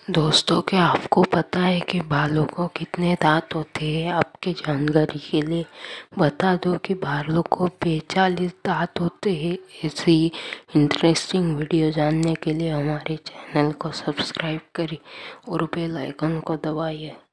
दोस्तों, क्या आपको पता है कि भालू को कितने दांत होते हैं? आपके जानकारी के लिए बता दूं कि भालू को 45 दांत होते हैं। ऐसी इंटरेस्टिंग वीडियो जानने के लिए हमारे चैनल को सब्सक्राइब करें और बेल आइकन को दबाइए।